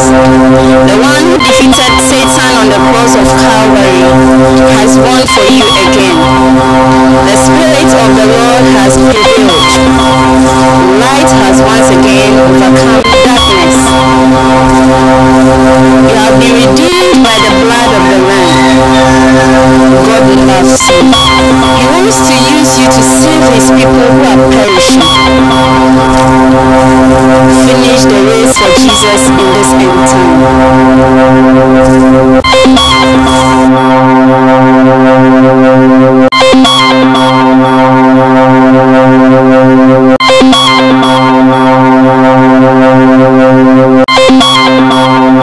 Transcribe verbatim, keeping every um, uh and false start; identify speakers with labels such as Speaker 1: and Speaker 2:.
Speaker 1: The one who defeated Satan on the cross of Calvary has won for you again. The Spirit of the Lord has prevailed. Light has once again overcome darkness. You have been redeemed by the blood of the Lamb. God loves you. He wants to use you to save his people